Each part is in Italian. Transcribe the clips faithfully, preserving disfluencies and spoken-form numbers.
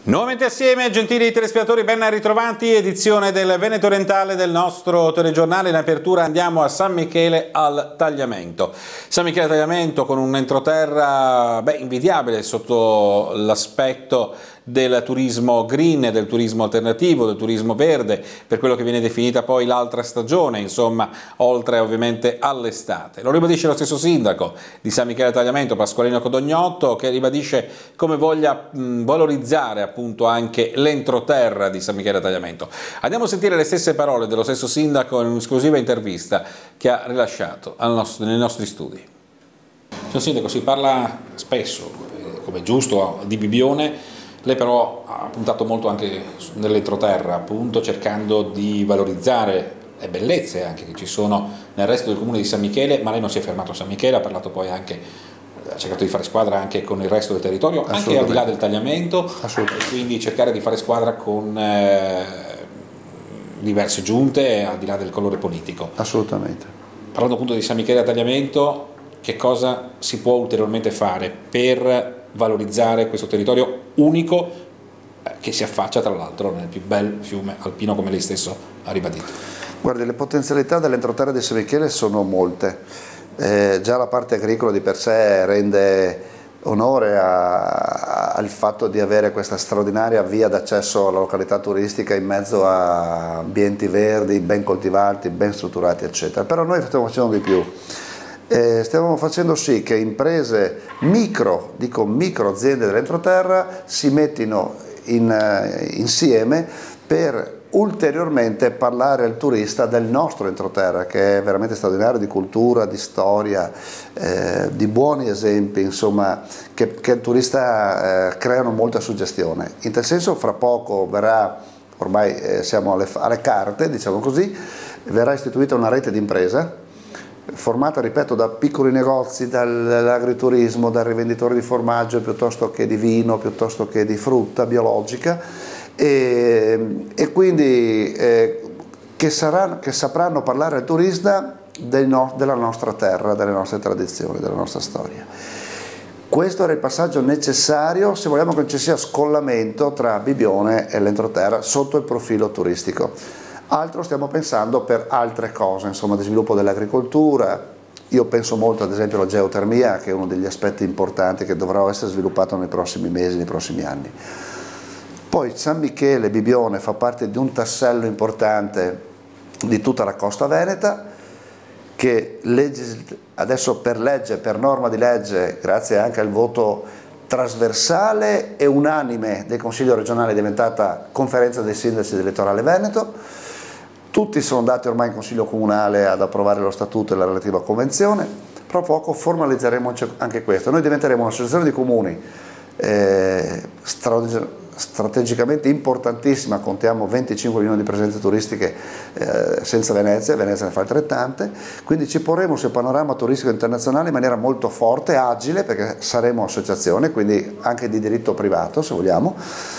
Nuovamente assieme, gentili telespettatori, ben ritrovati, edizione del Veneto Orientale del nostro telegiornale. In apertura andiamo a San Michele al Tagliamento. San Michele al Tagliamento con un entroterra beh, invidiabile sotto l'aspetto del turismo green, del turismo alternativo, del turismo verde, per quello che viene definita poi l'altra stagione, insomma, oltre ovviamente all'estate. Lo ribadisce lo stesso sindaco di San Michele al Tagliamento, Pasqualino Codognotto, che ribadisce come voglia mh, valorizzare appunto anche l'entroterra di San Michele al Tagliamento. Andiamo a sentire le stesse parole dello stesso sindaco in un'esclusiva intervista che ha rilasciato al nostro, nei nostri studi. Signor sindaco, si parla spesso, come è giusto, di Bibbione. Lei però ha puntato molto anche nell'entroterra, appunto cercando di valorizzare le bellezze anche che ci sono nel resto del comune di San Michele, ma lei non si è fermato a San Michele, ha parlato poi anche, ha cercato di fare squadra anche con il resto del territorio, anche al di là del Tagliamento, e quindi cercare di fare squadra con eh, diverse giunte al di là del colore politico. Assolutamente. Parlando appunto di San Michele al Tagliamento, che cosa si può ulteriormente fare per valorizzare questo territorio unico che si affaccia tra l'altro nel più bel fiume alpino, come lei stesso ha ribadito? Guardi, le potenzialità dell'entroterra di San Michele sono molte. Eh, già la parte agricola di per sé rende onore a, a, al fatto di avere questa straordinaria via d'accesso alla località turistica in mezzo a ambienti verdi, ben coltivati, ben strutturati, eccetera. Però noi stiamo facendo di più. Eh, stiamo facendo sì che imprese micro, dico micro aziende dell'entroterra, si mettino in, eh, insieme per ulteriormente parlare al turista del nostro entroterra, che è veramente straordinario, di cultura, di storia, eh, di buoni esempi, insomma, che, che il turista eh, creano molta suggestione. In tal senso fra poco verrà, ormai eh, siamo alle, alle carte, diciamo così, verrà istituita una rete di imprese formata, ripeto, da piccoli negozi, dall'agriturismo, dal rivenditore di formaggio piuttosto che di vino, piuttosto che di frutta biologica, e, e quindi eh, che, saranno, che sapranno parlare al turista del no, della nostra terra, delle nostre tradizioni, della nostra storia. Questo era il passaggio necessario se vogliamo che non ci sia scollamento tra Bibbione e l'entroterra sotto il profilo turistico. Altro stiamo pensando per altre cose, insomma, di sviluppo dell'agricoltura. Io penso molto ad esempio alla geotermia, che è uno degli aspetti importanti che dovrà essere sviluppato nei prossimi mesi, nei prossimi anni. Poi San Michele, Bibbione, fa parte di un tassello importante di tutta la costa veneta, che adesso per legge, per norma di legge, grazie anche al voto trasversale e unanime del Consiglio regionale, è diventata conferenza dei sindaci del litorale veneto. Tutti sono andati ormai in Consiglio Comunale ad approvare lo Statuto e la relativa Convenzione. Tra poco formalizzeremo anche questo. Noi diventeremo un'associazione di comuni eh, strategicamente importantissima, contiamo venticinque milioni di presenze turistiche eh, senza Venezia, Venezia ne fa altrettante, quindi ci porremo sul panorama turistico internazionale in maniera molto forte, agile, perché saremo associazione, quindi anche di diritto privato se vogliamo,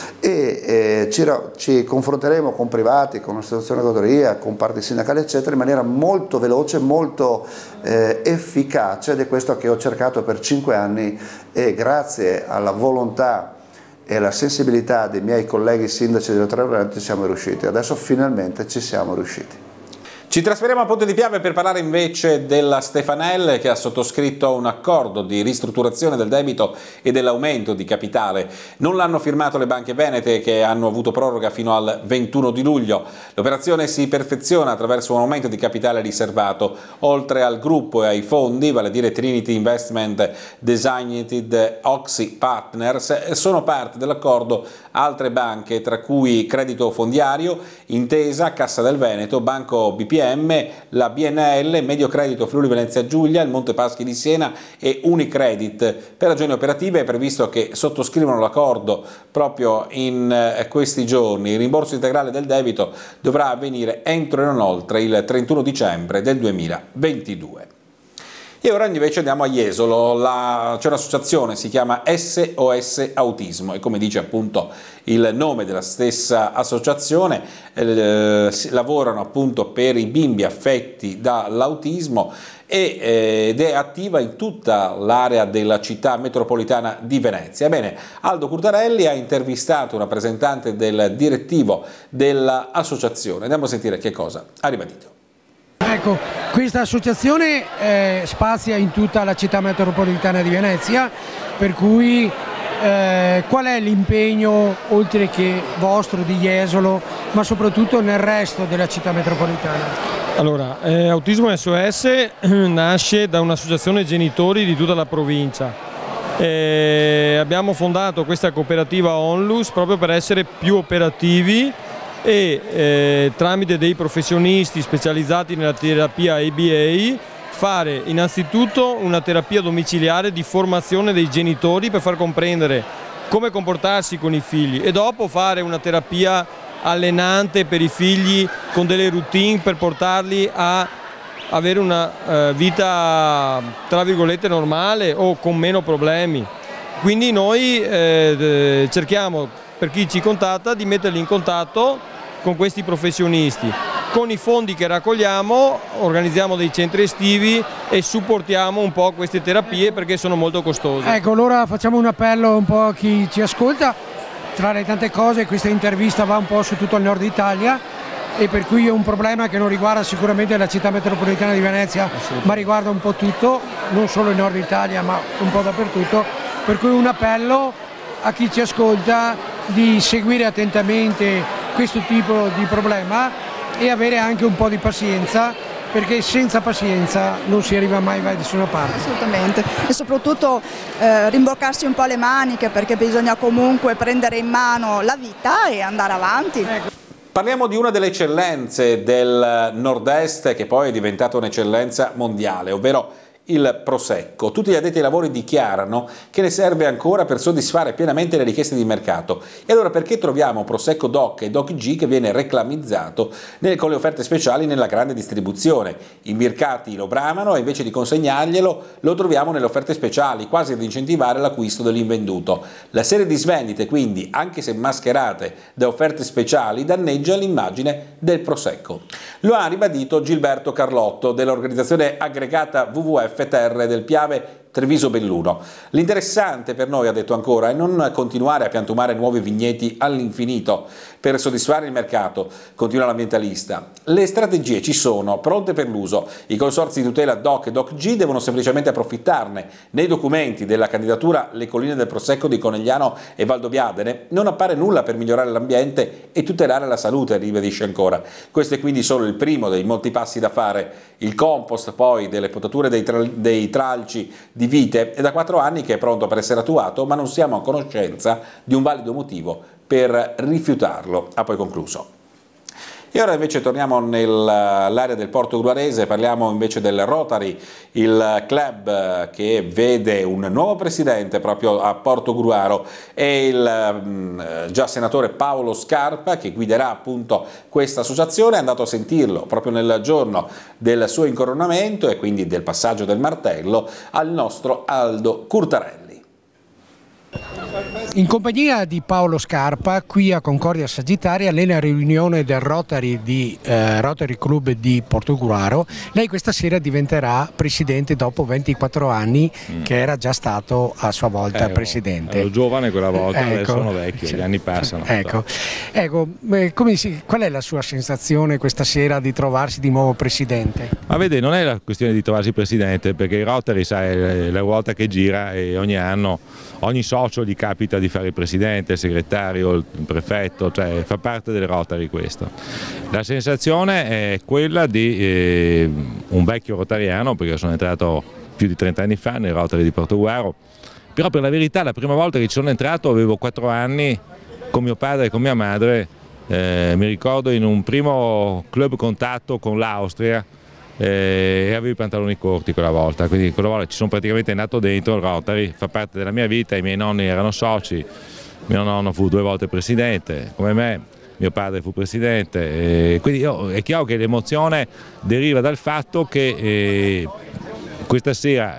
e eh, ci, ci confronteremo con privati, con associazioni di categoria, con parti sindacali eccetera, in maniera molto veloce, molto eh, efficace, ed è questo che ho cercato per cinque anni, e grazie alla volontà e alla sensibilità dei miei colleghi sindaci del Veneto ci siamo riusciti. Adesso finalmente ci siamo riusciti. Ci trasferiamo a Ponte di Piave per parlare invece della Stefanel, che ha sottoscritto un accordo di ristrutturazione del debito e dell'aumento di capitale. Non l'hanno firmato le banche venete, che hanno avuto proroga fino al ventuno di luglio. L'operazione si perfeziona attraverso un aumento di capitale riservato, oltre al gruppo e ai fondi, vale a dire Trinity Investment, Designated Oxy Partners. Sono parte dell'accordo altre banche, tra cui Credito Fondiario, Intesa, Cassa del Veneto, Banco B P M, la B N L, Mediocredito Friuli Venezia Giulia, il Monte Paschi di Siena e Unicredit. Per ragioni operative è previsto che sottoscrivano l'accordo proprio in questi giorni. Il rimborso integrale del debito dovrà avvenire entro e non oltre il trentuno dicembre del duemilaventidue. E ora invece andiamo a Jesolo, c'è un'associazione, si chiama S O S Autismo e come dice appunto il nome della stessa associazione, eh, lavorano appunto per i bimbi affetti dall'autismo e, ed è attiva in tutta l'area della città metropolitana di Venezia. Ebbene, Aldo Curtarelli ha intervistato un rappresentante del direttivo dell'associazione. Andiamo a sentire che cosa ha ribadito. Ecco, questa associazione eh, spazia in tutta la città metropolitana di Venezia, per cui eh, qual è l'impegno, oltre che vostro, di Jesolo, ma soprattutto nel resto della città metropolitana? Allora, eh, Autismo S O S nasce da un'associazione genitori di tutta la provincia. Eh, abbiamo fondato questa cooperativa Onlus proprio per essere più operativi e eh, tramite dei professionisti specializzati nella terapia A B A fare innanzitutto una terapia domiciliare di formazione dei genitori per far comprendere come comportarsi con i figli e dopo fare una terapia allenante per i figli con delle routine per portarli a avere una eh, vita tra virgolette normale o con meno problemi. Quindi noi eh, cerchiamo, per chi ci contatta, di metterli in contatto con questi professionisti. Con i fondi che raccogliamo organizziamo dei centri estivi e supportiamo un po' queste terapie perché sono molto costose. Ecco, allora facciamo un appello un po' a chi ci ascolta. Tra le tante cose questa intervista va un po' su tutto il nord Italia e per cui è un problema che non riguarda sicuramente la città metropolitana di Venezia, ma riguarda un po' tutto, non solo il nord Italia ma un po' dappertutto, per cui un appello a chi ci ascolta di seguire attentamente questo tipo di problema e avere anche un po' di pazienza, perché senza pazienza non si arriva mai da nessuna parte. Assolutamente, e soprattutto eh, rimboccarsi un po' le maniche, perché bisogna comunque prendere in mano la vita e andare avanti. Ecco. Parliamo di una delle eccellenze del nord-est che poi è diventata un'eccellenza mondiale, ovvero il Prosecco. Tutti gli addetti ai lavori dichiarano che ne serve ancora per soddisfare pienamente le richieste di mercato. E allora perché troviamo Prosecco DOC e DOC G che viene reclamizzato nel, con le offerte speciali nella grande distribuzione? I mercati lo bramano e invece di consegnarglielo lo troviamo nelle offerte speciali, quasi ad incentivare l'acquisto dell'invenduto. La serie di svendite, quindi, anche se mascherate da offerte speciali, danneggia l'immagine del Prosecco. Lo ha ribadito Gilberto Carlotto dell'organizzazione aggregata W W F Terre del Piave Treviso Belluno. L'interessante per noi, ha detto ancora, è non continuare a piantumare nuovi vigneti all'infinito per soddisfare il mercato, continua l'ambientalista. Le strategie ci sono, pronte per l'uso. I consorzi di tutela DOC e DOC G devono semplicemente approfittarne. Nei documenti della candidatura Le colline del Prosecco di Conegliano e Valdobbiadene non appare nulla per migliorare l'ambiente e tutelare la salute, ribadisce ancora. Questo è quindi solo il primo dei molti passi da fare. Il compost poi delle potature dei, tra dei tralci di vite è da quattro anni che è pronto per essere attuato, ma non siamo a conoscenza di un valido motivo per rifiutarlo, ha poi concluso. E ora invece torniamo nell'area del Porto Gruarese, parliamo invece del Rotary, il club che vede un nuovo presidente proprio a Porto Gruaro, è il già senatore Paolo Scarpa che guiderà appunto questa associazione, è andato a sentirlo proprio nel giorno del suo incoronamento e quindi del passaggio del martello al nostro Aldo Curtarelli. In compagnia di Paolo Scarpa, qui a Concordia Sagittaria, nella riunione del Rotary, di, eh, Rotary Club di Portogruaro, lei questa sera diventerà presidente dopo ventiquattro anni mm. che era già stato a sua volta ero, presidente. Ero giovane quella volta, ecco, adesso sono vecchio, cioè, gli anni passano. Ecco, ecco eh, come si, qual è la sua sensazione questa sera di trovarsi di nuovo presidente? Ma vede, non è la questione di trovarsi presidente, perché il Rotary, sai, è la ruota che gira e ogni anno, ogni socio gli capita di fare il presidente, il segretario, il prefetto, cioè fa parte del Rotary questo. La sensazione è quella di eh, un vecchio rotariano, perché sono entrato più di trenta anni fa nel Rotary di Portogruaro, però per la verità la prima volta che ci sono entrato avevo quattro anni con mio padre e con mia madre, eh, mi ricordo in un primo club contatto con l'Austria, Eh, e avevo i pantaloni corti quella volta, quindi quella volta ci sono praticamente nato dentro il Rotary, fa parte della mia vita, i miei nonni erano soci, mio nonno fu due volte presidente, come me, mio padre fu presidente, e quindi io, è chiaro che l'emozione deriva dal fatto che eh, questa sera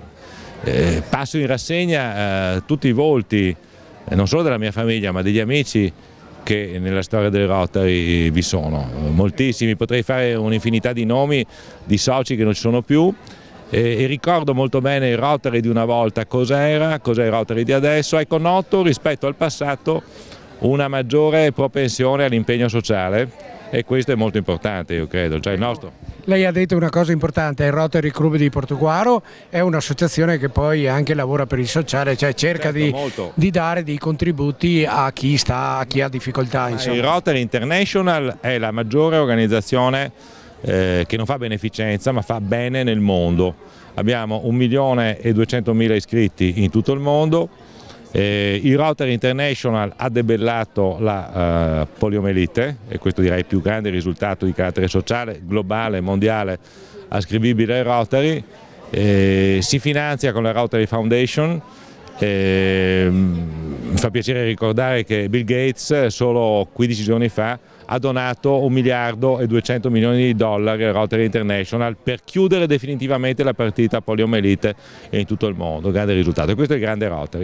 eh, passo in rassegna eh, tutti i volti, eh, non solo della mia famiglia ma degli amici che nella storia del Rotary vi sono, moltissimi, potrei fare un'infinità di nomi di soci che non ci sono più. E ricordo molto bene il Rotary di una volta, cos'era, cos'è il Rotary di adesso. Ecco, noto rispetto al passato una maggiore propensione all'impegno sociale e questo è molto importante, io credo. Cioè il nostro... Lei ha detto una cosa importante, il Rotary Club di Portoguaro è un'associazione che poi anche lavora per il sociale, cioè cerca certo, di, di dare dei contributi a chi sta, a chi ha difficoltà. Insomma. Il Rotary International è la maggiore organizzazione Eh, che non fa beneficenza ma fa bene nel mondo. Abbiamo un milione e duecentomila iscritti in tutto il mondo. Eh, il Rotary International ha debellato la uh, poliomelite e questo direi il più grande risultato di carattere sociale, globale, mondiale, ascrivibile ai Rotary. Eh, si finanzia con la Rotary Foundation. Eh, mi fa piacere ricordare che Bill Gates solo quindici giorni fa ha donato un miliardo e duecento milioni di dollari al Rotary International per chiudere definitivamente la partita poliomelite in tutto il mondo. Grande risultato, e questo è il grande Rotary.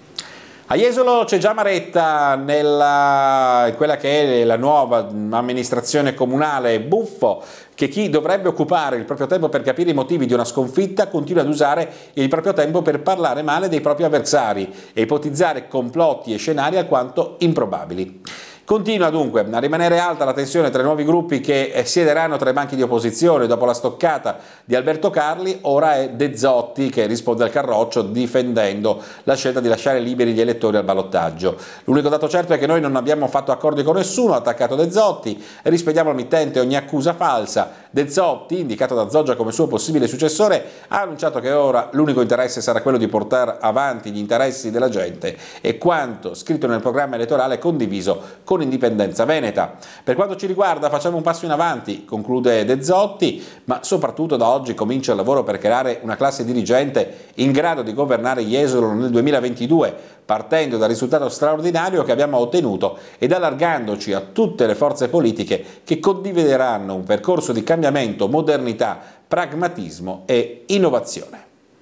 A Jesolo c'è già Maretta, nella quella che è la nuova amministrazione comunale. Buffo che chi dovrebbe occupare il proprio tempo per capire i motivi di una sconfitta continua ad usare il proprio tempo per parlare male dei propri avversari e ipotizzare complotti e scenari alquanto improbabili. Continua dunque a rimanere alta la tensione tra i nuovi gruppi che siederanno tra i banchi di opposizione. Dopo la stoccata di Alberto Carli, ora è De Zotti che risponde al carroccio difendendo la scelta di lasciare liberi gli elettori al ballottaggio. L'unico dato certo è che noi non abbiamo fatto accordi con nessuno, ha attaccato De Zotti, e rispediamo al mittente ogni accusa falsa. De Zotti, indicato da Zoggia come suo possibile successore, ha annunciato che ora l'unico interesse sarà quello di portare avanti gli interessi della gente e quanto scritto nel programma elettorale condiviso con con Indipendenza Veneta. Per quanto ci riguarda facciamo un passo in avanti, conclude De Zotti, ma soprattutto da oggi comincia il lavoro per creare una classe dirigente in grado di governare Jesolo nel duemilaventidue, partendo dal risultato straordinario che abbiamo ottenuto ed allargandoci a tutte le forze politiche che condivideranno un percorso di cambiamento, modernità, pragmatismo e innovazione.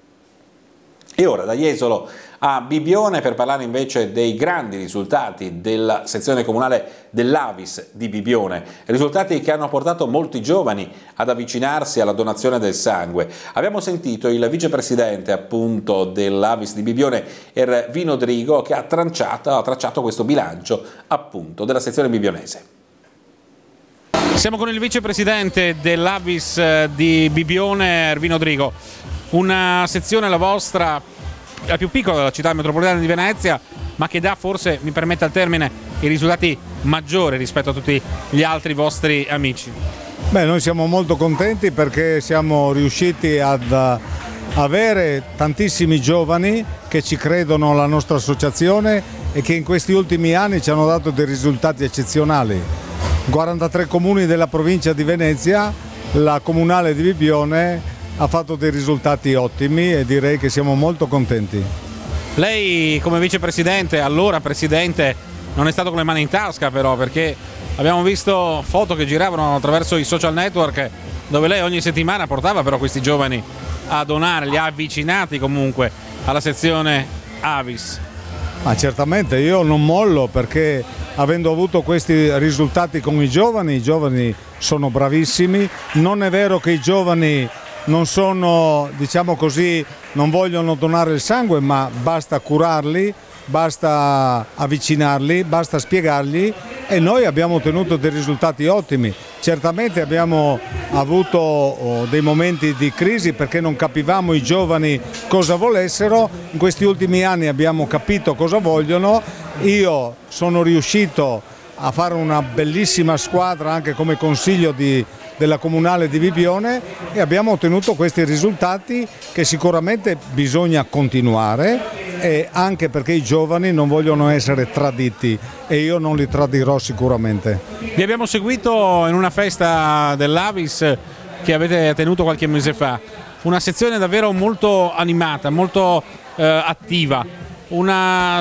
E ora da Jesolo a Bibione per parlare invece dei grandi risultati della sezione comunale dell'Avis di Bibione, risultati che hanno portato molti giovani ad avvicinarsi alla donazione del sangue. Abbiamo sentito il vicepresidente appunto dell'Avis di Bibione, Ervino Drigo, che ha, tranciato, ha tracciato questo bilancio appunto della sezione bibionese. Siamo con il vicepresidente dell'Avis di Bibione, Ervino Drigo. Una sezione, la vostra, la più piccola della città metropolitana di Venezia, ma che dà forse, mi permetta il termine, i risultati maggiori rispetto a tutti gli altri vostri amici. Beh, noi siamo molto contenti perché siamo riusciti ad avere tantissimi giovani che ci credono alla nostra associazione e che in questi ultimi anni ci hanno dato dei risultati eccezionali. quarantatré comuni della provincia di Venezia, la comunale di Bibione ha fatto dei risultati ottimi e direi che siamo molto contenti. Lei come vicepresidente, allora presidente, non è stato con le mani in tasca però, perché abbiamo visto foto che giravano attraverso i social network dove lei ogni settimana portava però questi giovani a donare, li ha avvicinati comunque alla sezione Avis. Ma certamente io non mollo, perché avendo avuto questi risultati con i giovani, i giovani sono bravissimi. Non è vero che i giovani non sono, diciamo così, non vogliono donare il sangue, ma basta curarli, basta avvicinarli, basta spiegargli e noi abbiamo ottenuto dei risultati ottimi. Certamente abbiamo avuto oh, dei momenti di crisi perché non capivamo i giovani cosa volessero. In questi ultimi anni abbiamo capito cosa vogliono. Io sono riuscito a fare una bellissima squadra anche come consiglio di della comunale di Bibione e abbiamo ottenuto questi risultati che sicuramente bisogna continuare, e anche perché i giovani non vogliono essere traditi e io non li tradirò sicuramente. Vi abbiamo seguito in una festa dell'Avis che avete tenuto qualche mese fa, una sezione davvero molto animata, molto eh, attiva, una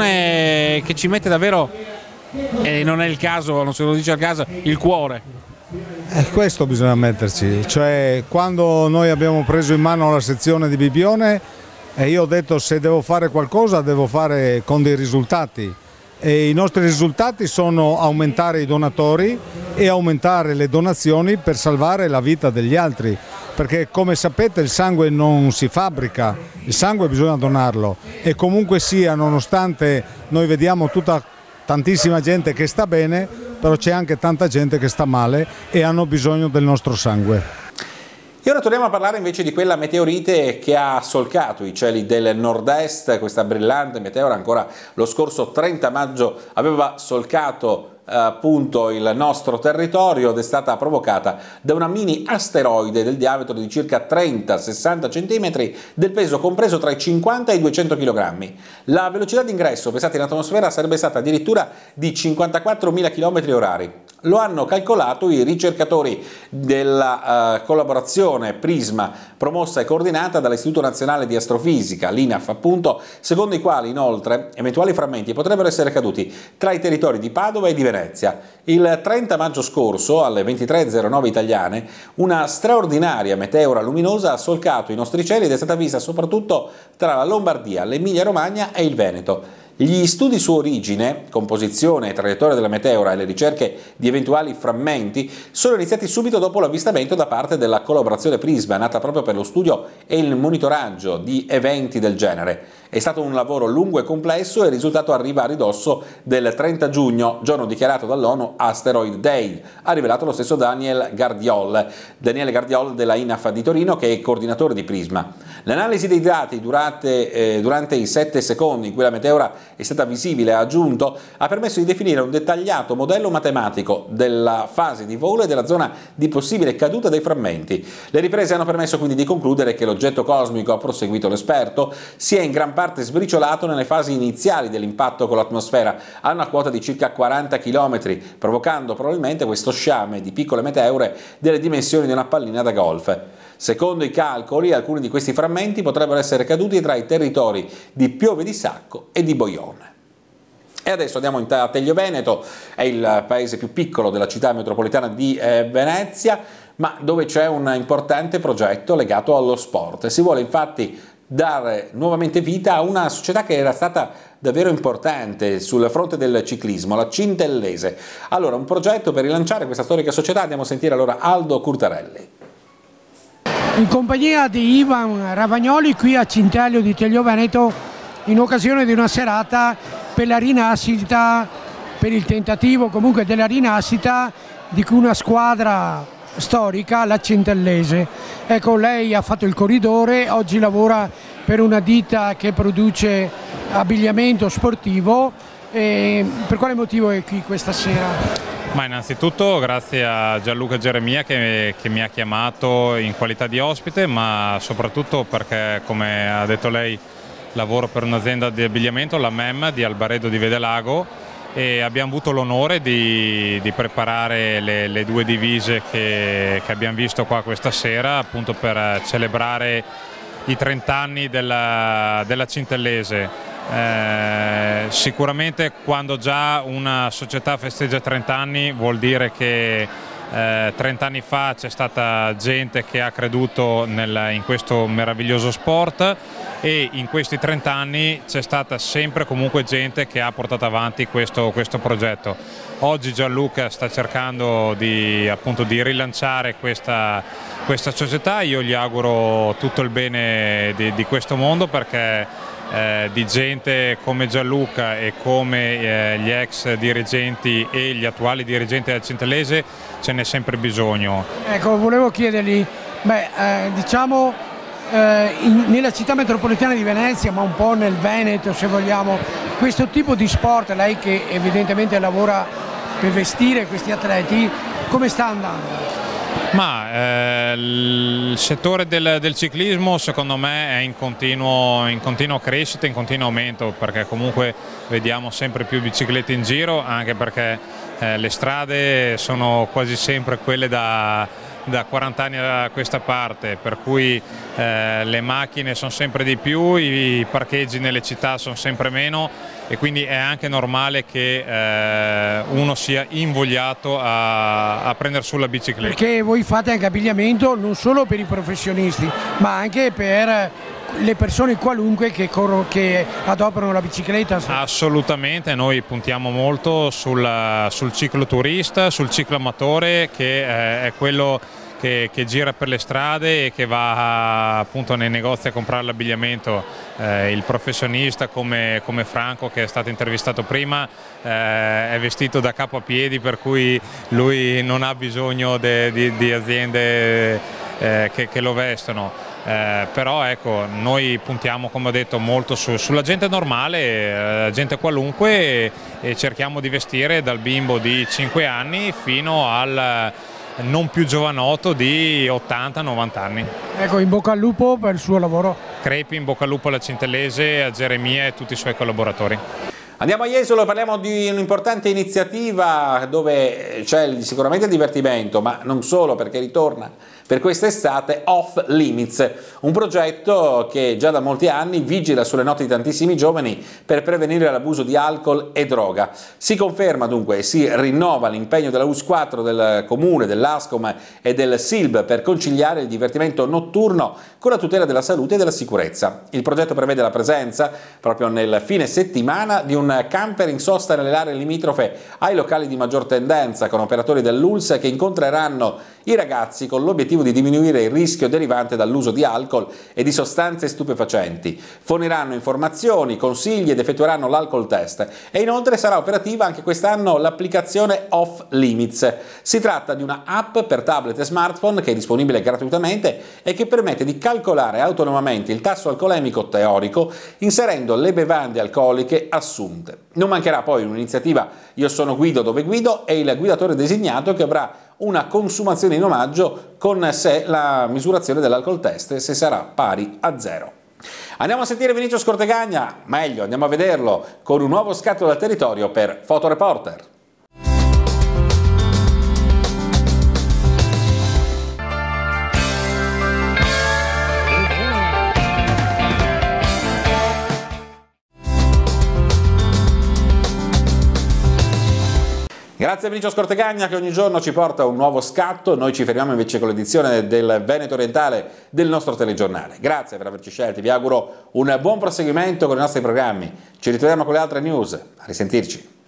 sezione che ci mette davvero, e non è il caso, non se lo dice al caso, il cuore. E questo bisogna metterci, cioè quando noi abbiamo preso in mano la sezione di Bibbione e io ho detto se devo fare qualcosa devo fare con dei risultati e i nostri risultati sono aumentare i donatori e aumentare le donazioni per salvare la vita degli altri, perché come sapete il sangue non si fabbrica, il sangue bisogna donarlo e comunque sia, nonostante noi vediamo tutta tantissima gente che sta bene, però c'è anche tanta gente che sta male e hanno bisogno del nostro sangue. E ora torniamo a parlare invece di quella meteorite che ha solcato i cieli del nord-est. Questa brillante meteora ancora lo scorso trenta maggio aveva solcato appunto il nostro territorio ed è stata provocata da una mini asteroide del diametro di circa trenta sessanta centimetri, del peso compreso tra i cinquanta e i duecento chilogrammi. La velocità d'ingresso pensate in atmosfera sarebbe stata addirittura di cinquantaquattromila chilometri orari. Lo hanno calcolato i ricercatori della uh, collaborazione PRISMA, promossa e coordinata dall'Istituto Nazionale di Astrofisica, l'I N A F appunto, secondo i quali inoltre eventuali frammenti potrebbero essere caduti tra i territori di Padova e di Venezia. Il trenta maggio scorso, alle ventitré e zero nove italiane, una straordinaria meteora luminosa ha solcato i nostri cieli ed è stata vista soprattutto tra la Lombardia, l'Emilia Romagna e il Veneto. Gli studi su origine, composizione e traiettoria della meteora e le ricerche di eventuali frammenti sono iniziati subito dopo l'avvistamento da parte della collaborazione PRISMA, nata proprio per lo studio e il monitoraggio di eventi del genere. È stato un lavoro lungo e complesso e il risultato arriva a ridosso del trenta giugno, giorno dichiarato dall'ONU Asteroid Day, ha rivelato lo stesso Daniel Gardiol, Daniele Gardiol della I N A F di Torino, che è coordinatore di PRISMA. L'analisi dei dati durante, eh, durante i sette secondi in cui la meteora è stata visibile, ha aggiunto, ha permesso di definire un dettagliato modello matematico della fase di volo e della zona di possibile caduta dei frammenti. Le riprese hanno permesso quindi di concludere che l'oggetto cosmico, ha proseguito l'esperto, si è in gran parte sbriciolato nelle fasi iniziali dell'impatto con l'atmosfera a una quota di circa quaranta chilometri, provocando probabilmente questo sciame di piccole meteore delle dimensioni di una pallina da golf. Secondo i calcoli, alcuni di questi frammenti potrebbero essere caduti tra i territori di Piove di Sacco e di Boione. E adesso andiamo a Teglio Veneto, è il paese più piccolo della città metropolitana di eh, Venezia, ma dove c'è un importante progetto legato allo sport. Si vuole infatti dare nuovamente vita a una società che era stata davvero importante sul fronte del ciclismo, la Cintellese. Allora, un progetto per rilanciare questa storica società, andiamo a sentire allora Aldo Curtarelli. In compagnia di Ivan Ravagnoli qui a Cintello di Teglio Veneto in occasione di una serata per la rinascita, per il tentativo comunque della rinascita di una squadra storica, la Cintellese. Ecco, lei ha fatto il corridore, oggi lavora per una ditta che produce abbigliamento sportivo. E per quale motivo è qui questa sera? Ma innanzitutto grazie a Gianluca Geremia che, che mi ha chiamato in qualità di ospite, ma soprattutto perché, come ha detto lei, lavoro per un'azienda di abbigliamento, la M E M di Albaredo di Vedelago, e abbiamo avuto l'onore di, di preparare le, le due divise che, che abbiamo visto qua questa sera, appunto per celebrare i trenta anni della, della Cintellese. Eh, sicuramente quando già una società festeggia trenta anni vuol dire che eh, trenta anni fa c'è stata gente che ha creduto nel, in questo meraviglioso sport, e in questi trenta anni c'è stata sempre comunque gente che ha portato avanti questo, questo progetto. Oggi Gianluca sta cercando di, appunto, di rilanciare questa, questa società. Io gli auguro tutto il bene di, di questo mondo, perché Eh, di gente come Gianluca e come eh, gli ex dirigenti e gli attuali dirigenti del Cintellese ce n'è sempre bisogno. Ecco, volevo chiedergli, beh, eh, diciamo eh, in, nella città metropolitana di Venezia, ma un po' nel Veneto se vogliamo, questo tipo di sport, lei che evidentemente lavora per vestire questi atleti, come sta andando? Ma eh, il settore del, del ciclismo secondo me è in continuo, in continuo crescita, in continuo aumento, perché comunque vediamo sempre più biciclette in giro, anche perché eh, le strade sono quasi sempre quelle da, da quaranta anni a questa parte, per cui eh, le macchine sono sempre di più, i parcheggi nelle città sono sempre meno e quindi è anche normale che eh, uno sia invogliato a, a prendere sulla bicicletta. Perché voi fate anche abbigliamento non solo per i professionisti, ma anche per le persone qualunque che, che adoperano la bicicletta? Assolutamente, noi puntiamo molto sul, sul cicloturista, sul cicloamatore, che eh, è quello che, che gira per le strade e che va appunto nei negozi a comprare l'abbigliamento. Eh, il professionista come, come Franco, che è stato intervistato prima, eh, è vestito da capo a piedi, per cui lui non ha bisogno de, di, di aziende eh, che, che lo vestono. Eh, però ecco, noi puntiamo, come ho detto, molto su, sulla gente normale, eh, gente qualunque, e, e cerchiamo di vestire dal bimbo di cinque anni fino al non più giovanotto di ottanta novanta anni. Ecco, in bocca al lupo per il suo lavoro. Crepi, in bocca al lupo alla Centellese, a Geremia e tutti i suoi collaboratori. Andiamo a Jesolo, parliamo di un'importante iniziativa dove c'è sicuramente divertimento, ma non solo, perché ritorna per quest'estate Off Limits, un progetto che già da molti anni vigila sulle note di tantissimi giovani per prevenire l'abuso di alcol e droga. Si conferma dunque e si rinnova l'impegno della U S quattro, del Comune, dell'Ascom e del S I L B per conciliare il divertimento notturno con la tutela della salute e della sicurezza. Il progetto prevede la presenza, proprio nel fine settimana, di un camper in sosta nelle aree limitrofe ai locali di maggior tendenza, con operatori dell'U L S che incontreranno i ragazzi con l'obiettivo di diminuire il rischio derivante dall'uso di alcol e di sostanze stupefacenti. Forniranno informazioni, consigli ed effettueranno l'alcol test. E inoltre sarà operativa anche quest'anno l'applicazione Off Limits. Si tratta di una app per tablet e smartphone che è disponibile gratuitamente e che permette di calcolare autonomamente il tasso alcolemico teorico inserendo le bevande alcoliche assunte. Non mancherà poi un'iniziativa Io sono Guido dove guido e il guidatore designato che avrà una consumazione in omaggio con sé la misurazione dell'alcol test, se sarà pari a zero. Andiamo a sentire Vinicio Scortegagna, meglio andiamo a vederlo con un nuovo scatto dal territorio per Fotoreporter. Grazie a Vinicio Scortegagna che ogni giorno ci porta un nuovo scatto. Noi ci fermiamo invece con l'edizione del Veneto Orientale del nostro telegiornale. Grazie per averci scelti, vi auguro un buon proseguimento con i nostri programmi. Ci ritroviamo con le altre news. A risentirci.